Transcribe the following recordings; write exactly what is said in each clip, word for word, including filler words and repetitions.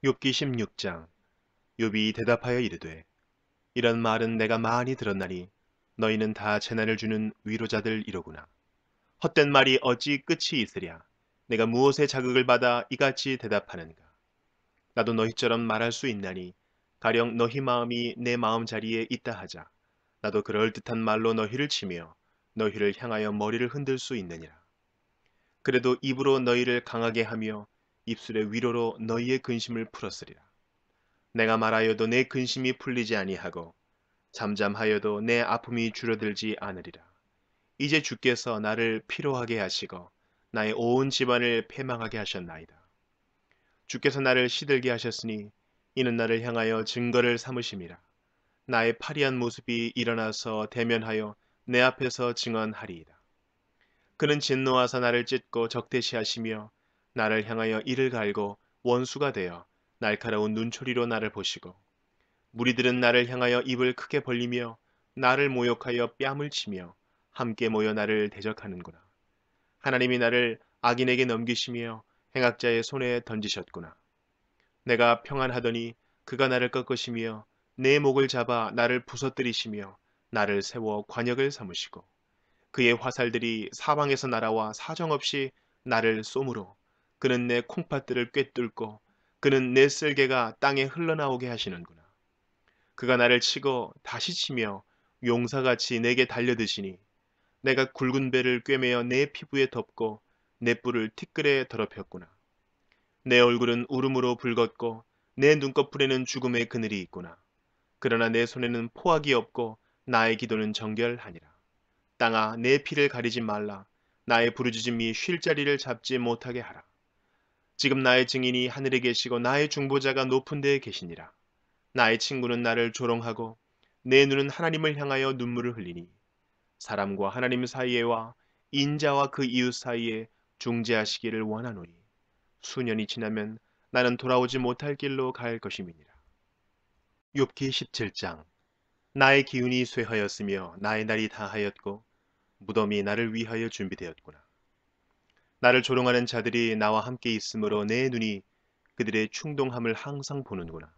욥기 십육 장. 욥이 대답하여 이르되, 이런 말은 내가 많이 들었나니 너희는 다 재난을 주는 위로자들이로구나. 헛된 말이 어찌 끝이 있으랴. 내가 무엇에 자극을 받아 이같이 대답하는가. 나도 너희처럼 말할 수 있나니 가령 너희 마음이 내 마음 자리에 있다 하자. 나도 그럴듯한 말로 너희를 치며 너희를 향하여 머리를 흔들 수 있느니라. 그래도 입으로 너희를 강하게 하며 입술의 위로로 너희의 근심을 풀었으리라. 내가 말하여도 내 근심이 풀리지 아니하고 잠잠하여도 내 아픔이 줄어들지 않으리라. 이제 주께서 나를 피로하게 하시고 나의 온 집안을 패망하게 하셨나이다. 주께서 나를 시들게 하셨으니 이는 나를 향하여 증거를 삼으심이라. 나의 파리한 모습이 일어나서 대면하여 내 앞에서 증언하리이다. 그는 진노하사 나를 찢고 적대시하시며 나를 향하여 이를 갈고 원수가 되어 날카로운 눈초리로 나를 보시고, 무리들은 나를 향하여 입을 크게 벌리며 나를 모욕하여 뺨을 치며 함께 모여 나를 대적하는구나. 하나님이 나를 악인에게 넘기시며 행악자의 손에 던지셨구나. 내가 평안하더니 그가 나를 꺾으시며 내 목을 잡아 나를 부서뜨리시며 나를 세워 관역을 삼으시고, 그의 화살들이 사방에서 날아와 사정없이 나를 쏘므로 그는 내 콩팥들을 꿰뚫고 그는 내 쓸개가 땅에 흘러나오게 하시는구나. 그가 나를 치고 다시 치며 용사같이 내게 달려드시니 내가 굵은 배를 꿰매어 내 피부에 덮고 내 뿔을 티끌에 더럽혔구나. 내 얼굴은 울음으로 붉었고 내 눈꺼풀에는 죽음의 그늘이 있구나. 그러나 내 손에는 포악이 없고 나의 기도는 정결하니라. 땅아, 내 피를 가리지 말라. 나의 부르짖음이 쉴 자리를 잡지 못하게 하라. 지금 나의 증인이 하늘에 계시고 나의 중보자가 높은 데에 계시니라. 나의 친구는 나를 조롱하고 내 눈은 하나님을 향하여 눈물을 흘리니 사람과 하나님 사이에와 인자와 그 이웃 사이에 중재하시기를 원하노니 수년이 지나면 나는 돌아오지 못할 길로 갈 것임이니라. 욥기 십칠 장. 나의 기운이 쇠하였으며 나의 날이 다하였고 무덤이 나를 위하여 준비되었구나. 나를 조롱하는 자들이 나와 함께 있으므로 내 눈이 그들의 충동함을 항상 보는구나.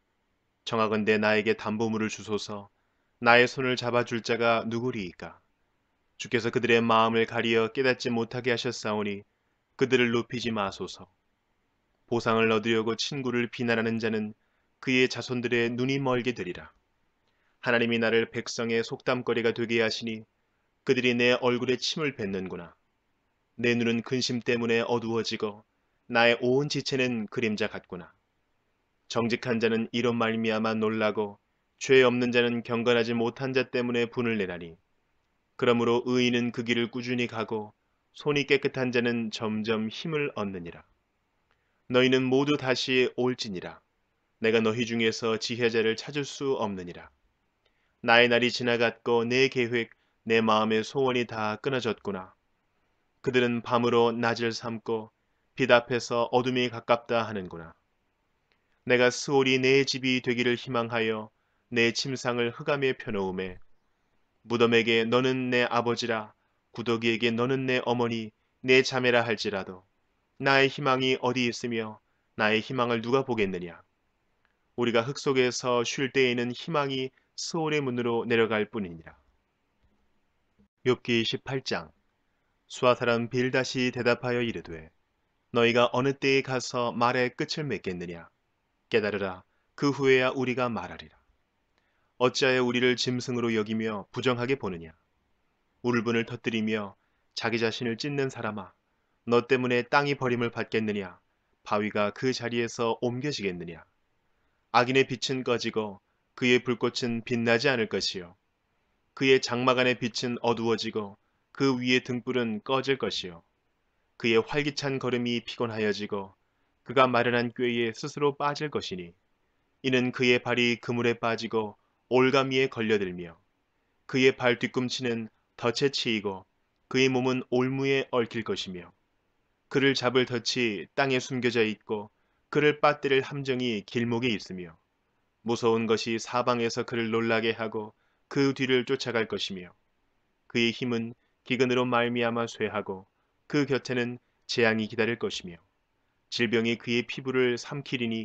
청하건대 나에게 담보물을 주소서. 나의 손을 잡아줄 자가 누구리이까. 주께서 그들의 마음을 가리어 깨닫지 못하게 하셨사오니 그들을 높이지 마소서. 보상을 얻으려고 친구를 비난하는 자는 그의 자손들의 눈이 멀게 되리라. 하나님이 나를 백성의 속담거리가 되게 하시니 그들이 내 얼굴에 침을 뱉는구나. 내 눈은 근심 때문에 어두워지고 나의 온 지체는 그림자 같구나. 정직한 자는 이로 말미암아 놀라고 죄 없는 자는 경건하지 못한 자 때문에 분을 내나니, 그러므로 의인은 그 길을 꾸준히 가고 손이 깨끗한 자는 점점 힘을 얻느니라. 너희는 모두 다시 올지니라. 내가 너희 중에서 지혜자를 찾을 수 없느니라. 나의 날이 지나갔고 내 계획, 내 마음의 소원이 다 끊어졌구나. 그들은 밤으로 낮을 삼고 빛 앞에서 어둠이 가깝다 하는구나. 내가 스올이 내 집이 되기를 희망하여 내 침상을 흑암에 펴놓음에, 무덤에게 너는 내 아버지라, 구더기에게 너는 내 어머니, 내 자매라 할지라도 나의 희망이 어디 있으며 나의 희망을 누가 보겠느냐. 우리가 흙 속에서 쉴 때에는 희망이 스올의 문으로 내려갈 뿐이니라. 욥기 십팔 장. 수아 사람 빌닷이 대답하여 이르되, 너희가 어느 때에 가서 말의 끝을 맺겠느냐. 깨달으라. 그 후에야 우리가 말하리라. 어찌하여 우리를 짐승으로 여기며 부정하게 보느냐. 울분을 터뜨리며 자기 자신을 찢는 사람아, 너 때문에 땅이 버림을 받겠느냐. 바위가 그 자리에서 옮겨지겠느냐. 악인의 빛은 꺼지고 그의 불꽃은 빛나지 않을 것이요, 그의 장막 안의 빛은 어두워지고 그 위의 등불은 꺼질 것이요, 그의 활기찬 걸음이 피곤하여지고 그가 마련한 꾀에 스스로 빠질 것이니, 이는 그의 발이 그물에 빠지고 올가미에 걸려들며 그의 발 뒤꿈치는 덫에 치이고 그의 몸은 올무에 얽힐 것이며, 그를 잡을 덫이 땅에 숨겨져 있고 그를 빠뜨릴 함정이 길목에 있으며, 무서운 것이 사방에서 그를 놀라게 하고 그 뒤를 쫓아갈 것이며, 그의 힘은 기근으로 말미암아 쇠하고 그 곁에는 재앙이 기다릴 것이며, 질병이 그의 피부를 삼키리니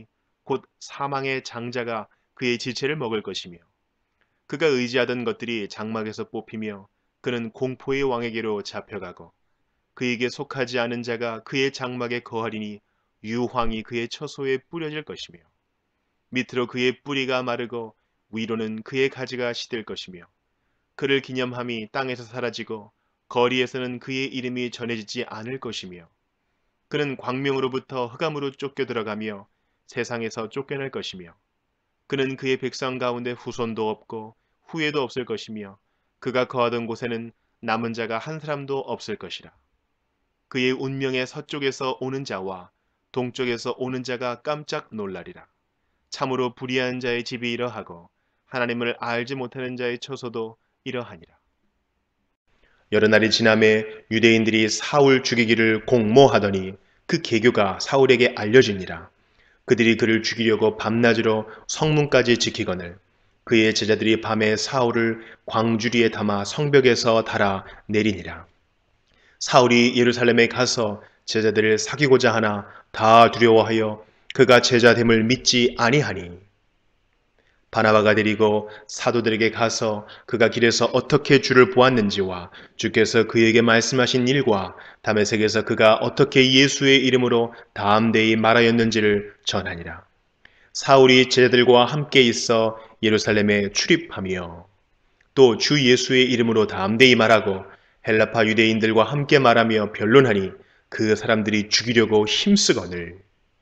곧 사망의 장자가 그의 지체를 먹을 것이며 그가 의지하던 것들이 장막에서 뽑히며 그는 공포의 왕에게로 잡혀가고 그에게 속하지 않은 자가 그의 장막에 거하리니 유황이 그의 처소에 뿌려질 것이며 밑으로 그의 뿌리가 마르고 위로는 그의 가지가 시들 것이며 그를 기념함이 땅에서 사라지고 거리에서는 그의 이름이 전해지지 않을 것이며 그는 광명으로부터 흑암으로 쫓겨 들어가며 세상에서 쫓겨날 것이며 그는 그의 백성 가운데 후손도 없고 후예도 없을 것이며 그가 거하던 곳에는 남은 자가 한 사람도 없을 것이라. 그의 운명의 서쪽에서 오는 자와 동쪽에서 오는 자가 깜짝 놀라리라. 참으로 불의한 자의 집이 이러하고 하나님을 알지 못하는 자의 처소도 이러하니라. 여러 날이 지남에 유대인들이 사울 죽이기를 공모하더니 그 계교가 사울에게 알려지니라. 그들이 그를 죽이려고 밤낮으로 성문까지 지키거늘 그의 제자들이 밤에 사울을 광주리에 담아 성벽에서 달아 내리니라. 사울이 예루살렘에 가서 제자들을 사귀고자 하나 다 두려워하여 그가 제자됨을 믿지 아니하니 바나바가 데리고 사도들에게 가서 그가 길에서 어떻게 주를 보았는지와 주께서 그에게 말씀하신 일과 다메섹에서 그가 어떻게 예수의 이름으로 담대히 말하였는지를 전하니라. 사울이 제자들과 함께 있어 예루살렘에 출입하며 또 주 예수의 이름으로 담대히 말하고 헬라파 유대인들과 함께 말하며 변론하니 그 사람들이 죽이려고 힘쓰거늘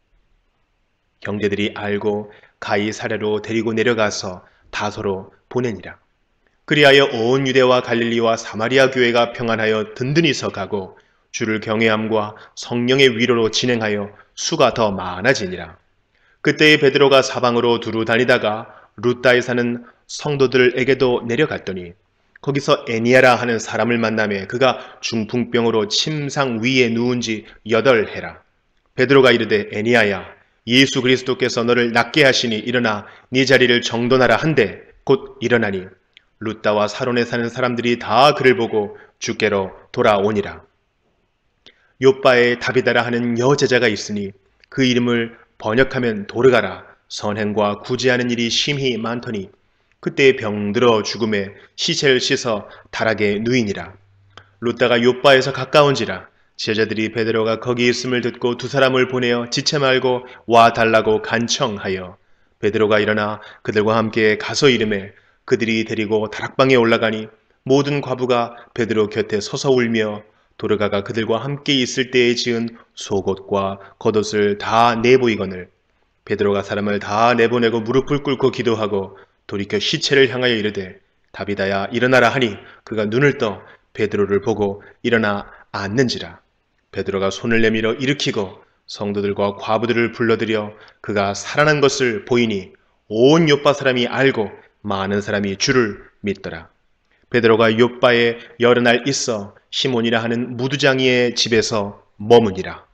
형제들이 알고 가이사랴로 데리고 내려가서 다소로 보내니라. 그리하여 온 유대와 갈릴리와 사마리아 교회가 평안하여 든든히 서가고 주를 경외함과 성령의 위로로 진행하여 수가 더 많아지니라. 그때에 베드로가 사방으로 두루 다니다가 루다에 사는 성도들에게도 내려갔더니 거기서 애니아라 하는 사람을 만나매 그가 중풍병으로 침상 위에 누운 지 여덟 해라. 베드로가 이르되 애니아야 예수 그리스도께서 너를 낫게 하시니 일어나 네 자리를 정돈하라 한데 곧 일어나니 루다와 사론에 사는 사람들이 다 그를 보고 주께로 돌아오니라. 요빠에 다비다라 하는 여제자가 있으니 그 이름을 번역하면 도르가라. 선행과 구제하는 일이 심히 많더니 그때 병들어 죽음에 시체를 씻어 다락에 누이니라. 루다가 요빠에서 가까운지라 제자들이 베드로가 거기 있음을 듣고 두 사람을 보내어 지체 말고 와 달라고 간청하여 베드로가 일어나 그들과 함께 가서 이르매 그들이 데리고 다락방에 올라가니 모든 과부가 베드로 곁에 서서 울며 도르가가 그들과 함께 있을 때에 지은 속옷과 겉옷을 다 내보이거늘 베드로가 사람을 다 내보내고 무릎을 꿇고 기도하고 돌이켜 시체를 향하여 이르되 다비다야 일어나라 하니 그가 눈을 떠 베드로를 보고 일어나 앉는지라. 베드로가 손을 내밀어 일으키고 성도들과 과부들을 불러들여 그가 살아난 것을 보이니 온 요빠 사람이 알고 많은 사람이 주를 믿더라. 베드로가 요빠에 여러 날 있어 시몬이라 하는 무두장이의 집에서 머무니라.